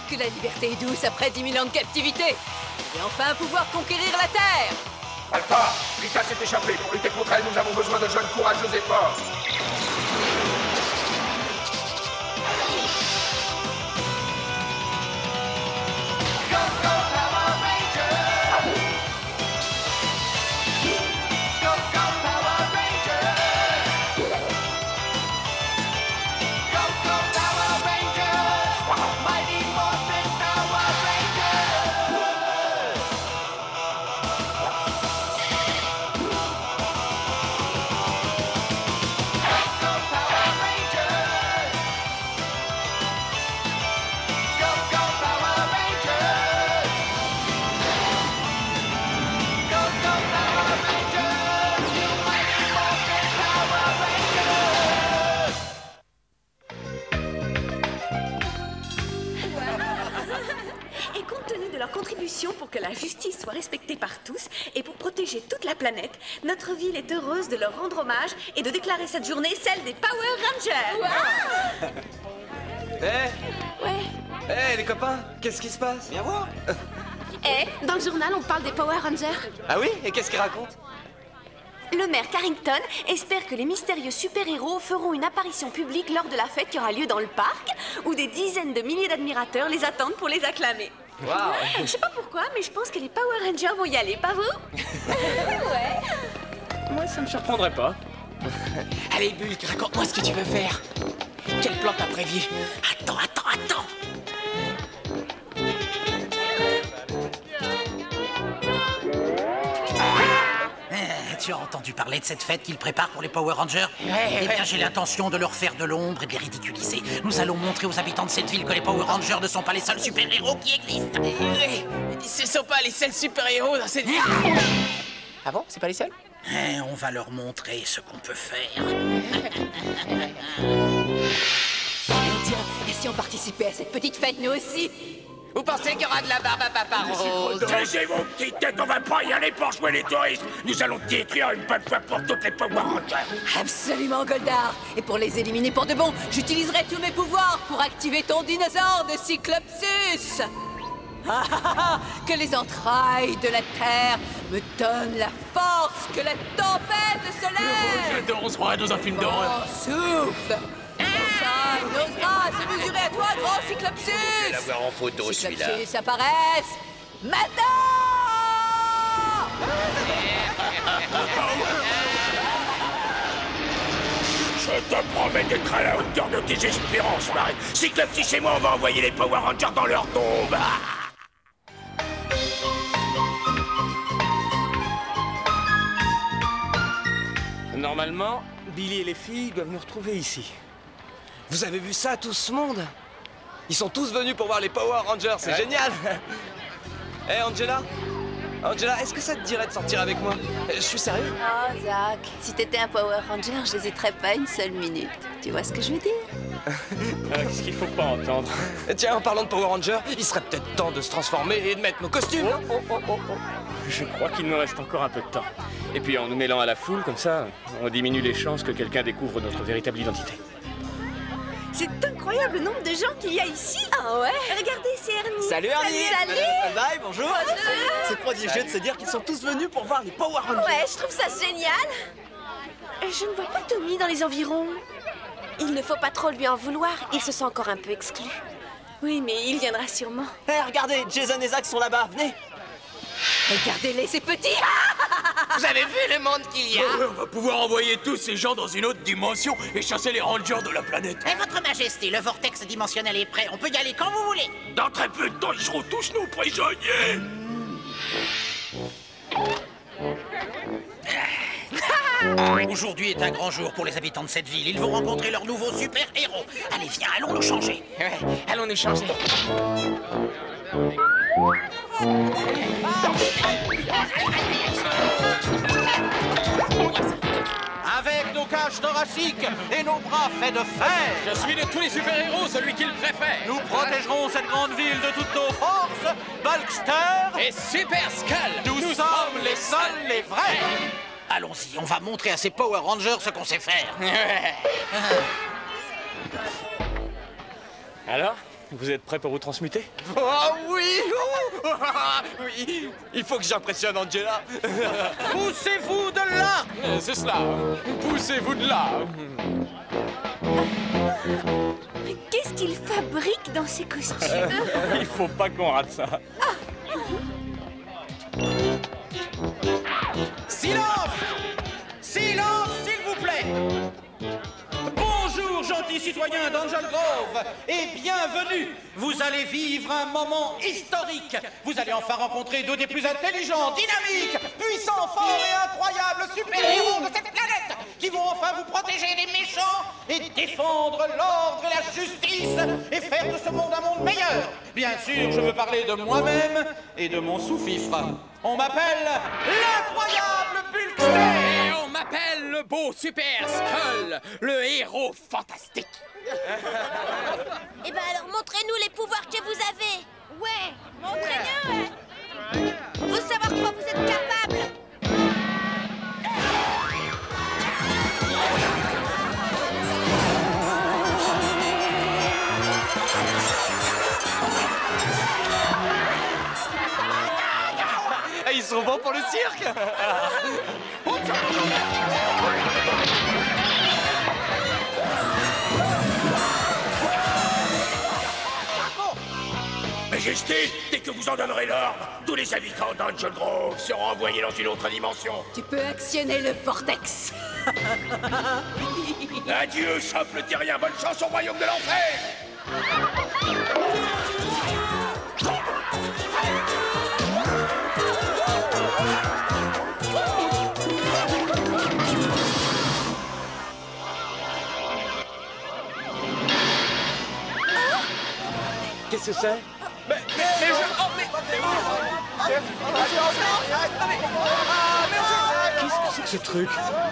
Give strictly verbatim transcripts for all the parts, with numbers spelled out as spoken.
que la liberté est douce après dix mille ans de captivité. Je vais enfin pouvoir conquérir la Terre. Alpha, Rita s'est échappée. Pour lutter contre elle, nous avons besoin de jeunes courageux et forts. Pour que la justice soit respectée par tous et pour protéger toute la planète, notre ville est heureuse de leur rendre hommage et de déclarer cette journée celle des Power Rangers. Hé hey. Ouais. Hé hey, les copains, qu'est-ce qui se passe? Viens voir. Eh, hey, dans le journal, on parle des Power Rangers. Ah oui? Et qu'est-ce qu'il raconte? Le maire Carrington espère que les mystérieux super-héros feront une apparition publique lors de la fête qui aura lieu dans le parc, où des dizaines de milliers d'admirateurs les attendent pour les acclamer. Wow. Je sais pas pourquoi, mais je pense que les Power Rangers vont y aller, pas vous? Ouais. Moi, ça me surprendrait pas. Allez, Bulk, raconte-moi ce que tu veux faire. Quel plan t'as prévu? Attends, attends, attends. Tu as entendu parler de cette fête qu'ils préparent pour les Power Rangers? Ouais, Eh bien, ouais. j'ai l'intention de leur faire de l'ombre et de les ridiculiser. Nous allons montrer aux habitants de cette ville que les Power Rangers ne sont pas les seuls super-héros qui existent. Ouais, ce ne sont pas les seuls super-héros dans cette ville. Ah bon? C'est pas les seuls? Eh, on va leur montrer ce qu'on peut faire. Et tiens, et si on participait à cette petite fête, nous aussi? Vous pensez qu'il y aura de la barbe à papa rose? Taisez vos petites têtes, on va pas y aller pour jouer les touristes. Nous allons détruire une bonne fois pour toutes les Power Rangers. Absolument, Goldar. Et pour les éliminer pour de bon, j'utiliserai tous mes pouvoirs pour activer ton dinosaure de Cyclopsus. Ah, ah, ah, que les entrailles de la Terre me donnent la force que la tempête se lève. J'adore, on se croirait dans un film d'horreur. Oh, souffle. Ça, il n'osera se mesurer à toi, grand Cyclopsus. Je vais l'avoir en photo, celui-là. Cyclopsus apparaissent maintenant. Je te promets d'être à la hauteur de tes espérances, Marie. Cyclopsus et moi, on va envoyer les Power Rangers dans leur tombe. Normalement, Billy et les filles doivent nous retrouver ici. Vous avez vu ça, tout ce monde? Ils sont tous venus pour voir les Power Rangers, c'est ouais. Génial. Hé, hey, Angela Angela, est-ce que ça te dirait de sortir avec moi? Je suis sérieux. Oh, Zach, si t'étais un Power Ranger, j'hésiterais pas une seule minute. Tu vois ce que je veux dire? Ah, qu'est-ce qu'il faut pas entendre? Tiens, en parlant de Power Ranger, il serait peut-être temps de se transformer et de mettre nos costumes. Oh, oh, oh, oh, oh. Je crois qu'il nous reste encore un peu de temps. Et puis en nous mêlant à la foule, comme ça, on diminue les chances que quelqu'un découvre notre véritable identité. C'est incroyable le nombre de gens qu'il y a ici. Ah ouais? Regardez, c'est Ernie. Salut Ernie. Salut, salut. Bye, bonjour. Bonjour. C'est prodigieux de se dire qu'ils sont tous venus pour voir les Power Rangers. Ouais, je trouve ça génial. Je ne vois pas Tommy dans les environs. Il ne faut pas trop lui en vouloir, il se sent encore un peu exclu. Oui, mais il viendra sûrement. Hé, hey, regardez, Jason et Zach sont là-bas, venez. Regardez-les, ces petits. Vous avez vu le monde qu'il y a? Oh, on va pouvoir envoyer tous ces gens dans une autre dimension et chasser les Rangers de la planète. Et votre majesté, le vortex dimensionnel est prêt. On peut y aller quand vous voulez. Dans très peu de temps, ils seront tous nos prisonniers. Aujourd'hui est un grand jour pour les habitants de cette ville. Ils vont rencontrer leur nouveau super-héros. Allez, viens, allons nous changer. Ouais, allons nous changer. Avec nos cages thoraciques et nos bras faits de fer. Je suis de tous les super-héros celui qu'ils préfèrent. Nous protégerons cette grande ville de toutes nos forces. Bulkster et Super Skull. Nous, Nous sommes, sommes les seuls, les vrais. Allons-y, on va montrer à ces Power Rangers ce qu'on sait faire. Alors, Vous êtes prêts pour vous transmuter? Oh oui! Oh, oui! Il faut que j'impressionne Angela! Poussez-vous de là! C'est cela! Poussez-vous de là! Mais qu'est-ce qu'il fabrique dans ces costumes? Il faut pas qu'on rate ça. Silence! Silence, s'il vous plaît! Bonjour, gentils citoyens d'Angel Grove, et bienvenue! Vous allez vivre un moment historique. Vous allez enfin rencontrer deux des plus intelligents, dynamiques, puissants, forts et incroyables super-héros de cette planète qui vont enfin vous protéger des méchants et défendre l'ordre et la justice et faire de ce monde un monde meilleur. Bien sûr, je veux parler de moi-même et de mon sous-fifre. On m'appelle l'incroyable Bulkster! Et on m'appelle le beau Super Skull, le héros fantastique. Eh ben alors montrez-nous les pouvoirs que vous avez. Ouais, montrez-nous. On veut savoir quoi vous êtes capable. Ils sont bons pour le cirque! Majesté, dès que vous en donnerez l'ordre, tous les habitants d'Angel Grove seront envoyés dans une autre dimension. Tu peux actionner le vortex. Adieu, simple terrien, bonne chance au royaume de l'enfer! Qu'est-ce que c'est? Mais, mais, mais je... Oh, mais... Qu'est-ce que c'est que ce truc?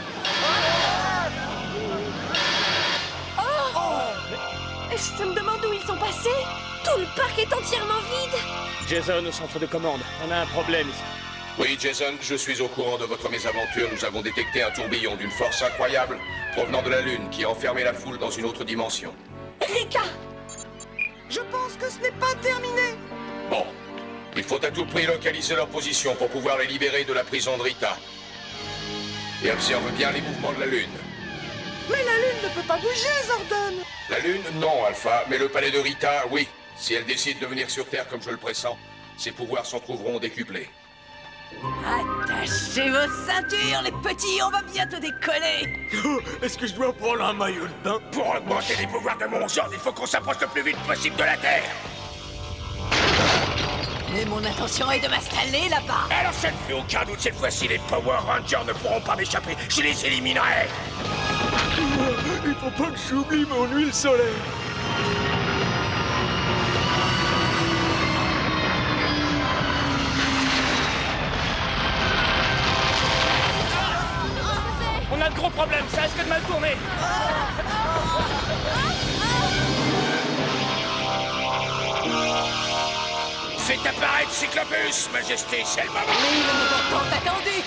Je me demande où ils sont passés. Tout le parc est entièrement vide. Jason au centre de commande. On a un problème ici. Oui, Jason, je suis au courant de votre mésaventure. Nous avons détecté un tourbillon d'une force incroyable provenant de la Lune qui a enfermé la foule dans une autre dimension. Rita! Je pense que ce n'est pas terminé. Bon, il faut à tout prix localiser leur position pour pouvoir les libérer de la prison de Rita. Et observe bien les mouvements de la Lune. Mais la Lune ne peut pas bouger, Zordon. La Lune, non, Alpha, mais le palais de Rita, oui. Si elle décide de venir sur Terre comme je le pressens, ses pouvoirs s'en trouveront décuplés. Attachez vos ceintures, les petits, on va bientôt décoller. Est-ce que je dois prendre un maillot de bain? Pour augmenter les pouvoirs de mon ordre, il faut qu'on s'approche le plus vite possible de la Terre. Mais mon intention est de m'installer là-bas. Alors ça ne fait aucun doute, cette fois-ci, les Power Rangers ne pourront pas m'échapper. Je les éliminerai. Il faut pas que j'oublie mon huile solaire. On a de gros problèmes, ça risque de mal tourner. Faites apparaître Cyclopus, Majesté, c'est le moment. Oui, le moment tant attendu.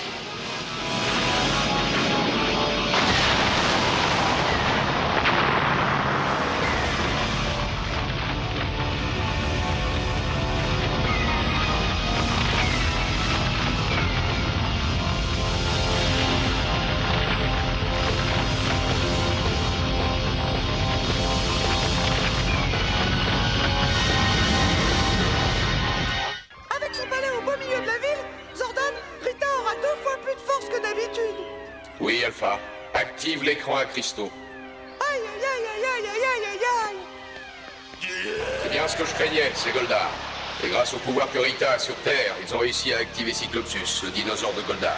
Avec son palais au beau milieu de la ville, Zordon, Rita aura deux fois plus de force que d'habitude. Oui, Alpha. Active l'écran à cristaux. Aïe, aïe, aïe, aïe, aïe, aïe, aïe, aïe. C'est bien ce que je craignais, c'est Goldar. Et grâce au pouvoir que Rita a sur Terre, ils ont réussi à activer Cyclopsus, le dinosaure de Goldar.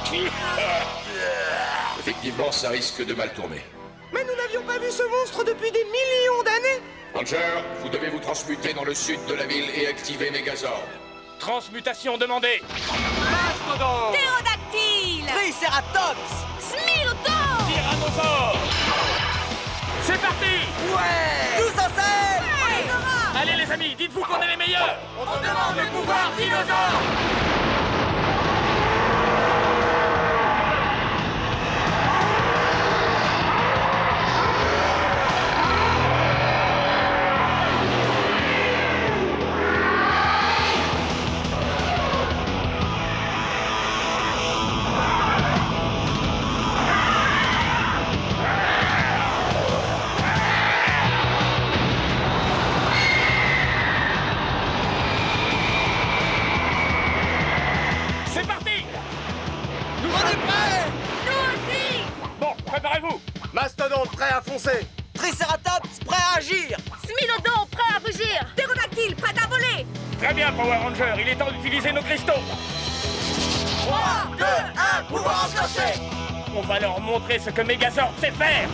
Effectivement, ça risque de mal tourner. Mais nous n'avions pas vu ce monstre depuis des millions d'années. Ranger, vous devez vous transmuter dans le sud de la ville et activer Megazord. Transmutation demandée. Mastodon! Ptérodactyle! Triceratops! Smilodon! Tyrannosaure. C'est parti. Ouais! Tous en scène! Allez les amis, dites-vous qu'on est les meilleurs. On demande le pouvoir dinosaure. Triceratops, prêt à agir. Smilodon, prêt à rugir. Ptérodactyle, prêt à voler. Très bien, Power Ranger, il est temps d'utiliser nos cristaux. trois, deux, un, pouvoir enclenché. On va leur montrer ce que Megazord sait faire.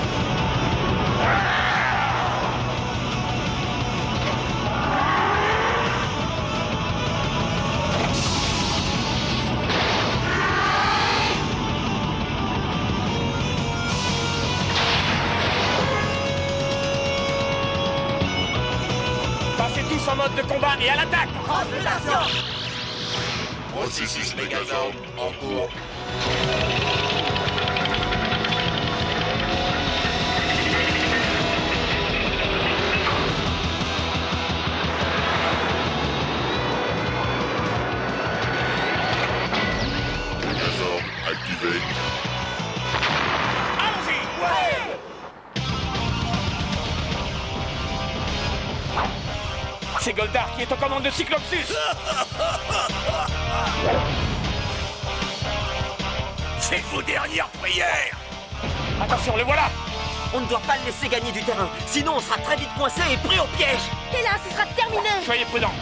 Passez tous en mode de combat et à l'attaque. Transmutation. Processus Megazord en cours. Megazord activé. Allons-y. Ouais. C'est Goldar qui est aux commandes de Cyclopsus. Faites vos dernières prières. Attention, le voilà. On ne doit pas le laisser gagner du terrain, sinon on sera très vite coincé et pris au piège. Et là, ce sera terminé. Soyez prudents.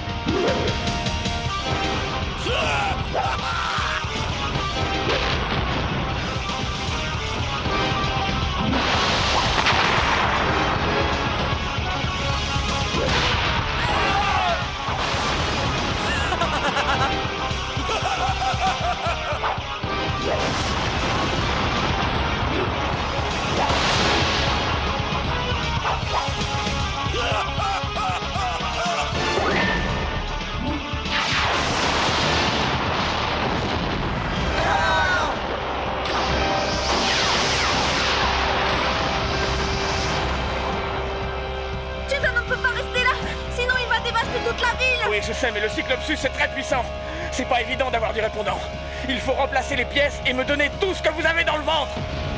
Jason ne peut pas rester là, sinon il va dévaster toute la ville. Oui, je sais, mais le Cyclopsus est très puissant. C'est pas évident d'avoir du répondant. Il faut remplacer les pièces et me donner tout ce que vous avez dans le ventre.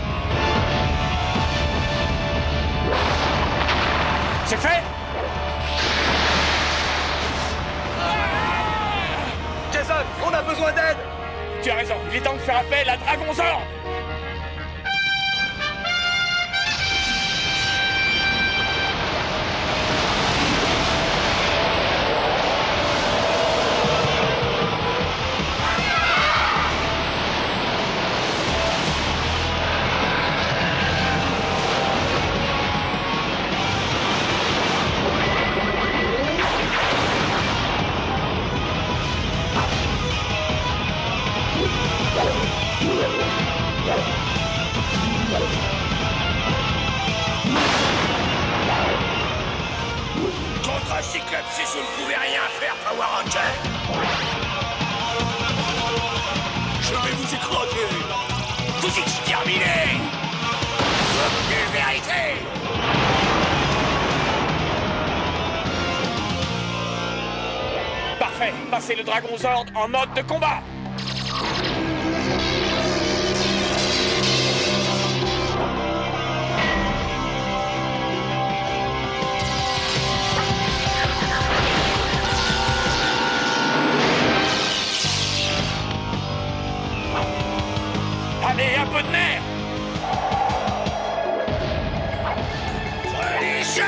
C'est fait? Jason, on a besoin d'aide. Tu as raison, il est temps de faire appel à Dragonzord. Contre un Cyclopsus, vous ne pouvez rien faire, Power Ranger. Je vais vous écraser. Vous exterminer. Vous pulvériser. Parfait, passez le Dragonzord en mode de combat. Allez, un peu de nerf. Prenez ça.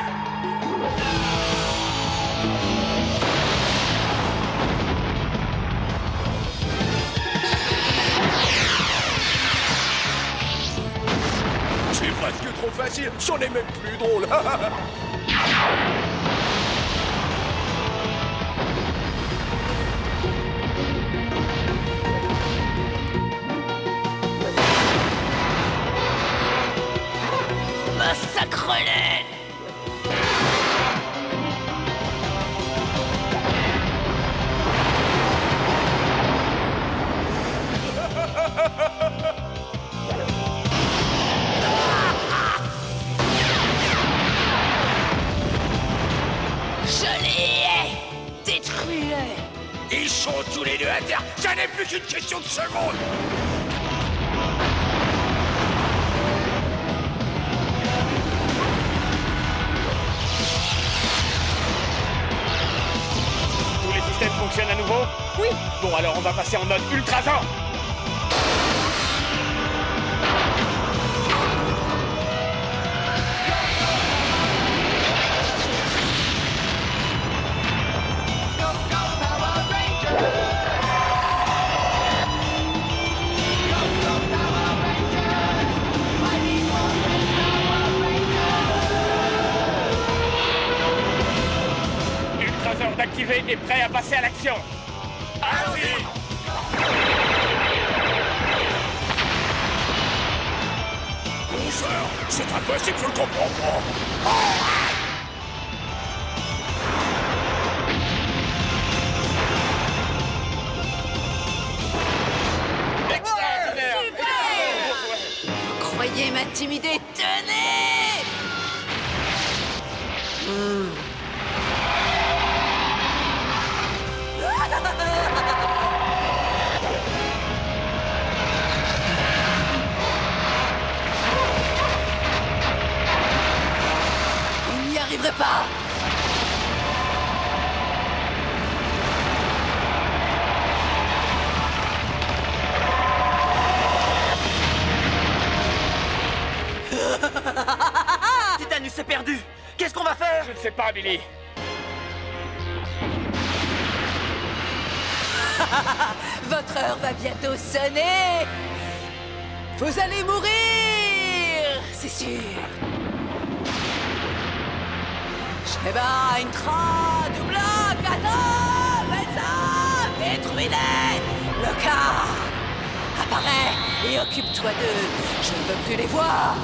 C'est presque trop facile, c'en est même plus drôle. Massacre-les. Je les hais. Détruis-les. Ils sont tous les deux à terre. Ça n'est plus qu'une question de secondes. Tous les systèmes fonctionnent à nouveau? Oui. Bon, alors on va passer en mode Ultrazord. activé et prêt à passer à l'action. Allons-y! Mon cher, c'est impossible, je ne comprends pas. Oh! Croyez m'intimider, tenez! mmh. Vous n'y arriverez pas! Titanus est perdu. Qu'est-ce qu'on va faire? Je ne sais pas, Billy. Votre heure va bientôt sonner. Vous allez mourir, c'est sûr. Sheba, Intra, Doubloc, attends, Velsa, détruis-les. Le car apparaît et occupe-toi d'eux. Je ne veux plus les voir.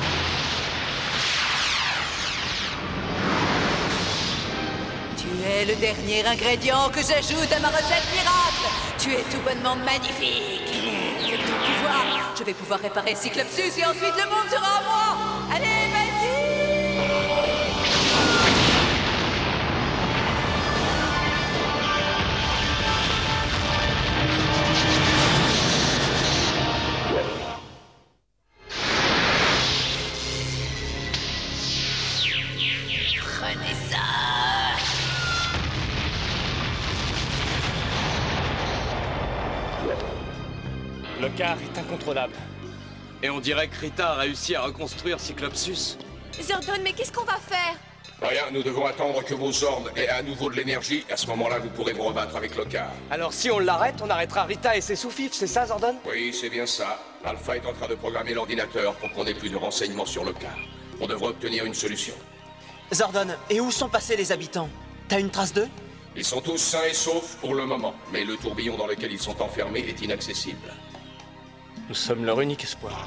Tu es le dernier ingrédient que j'ajoute à ma recette miracle. Tu es tout bonnement magnifique. Avec ton pouvoir, je vais pouvoir réparer Cyclopsus et ensuite le monde sera à moi. Allez, vas-y! Prenez ça! Le car est incontrôlable. Et on dirait que Rita a réussi à reconstruire Cyclopsus. Zordon, mais qu'est-ce qu'on va faire? Rien, nous devons attendre que vos ordres aient à nouveau de l'énergie. À ce moment-là, vous pourrez vous rebattre avec le car. Alors si on l'arrête, on arrêtera Rita et ses sous-fifs, c'est ça, Zordon? Oui, c'est bien ça. Alpha est en train de programmer l'ordinateur pour qu'on ait plus de renseignements sur le car. On devrait obtenir une solution. Zordon, et où sont passés les habitants? T'as une trace d'eux? Ils sont tous sains et saufs pour le moment, mais le tourbillon dans lequel ils sont enfermés est inaccessible. Nous sommes leur unique espoir.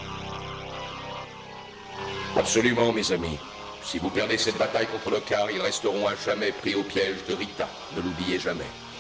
Absolument, mes amis. Si vous perdez cette bataille contre le car, ils resteront à jamais pris au piège de Rita. Ne l'oubliez jamais.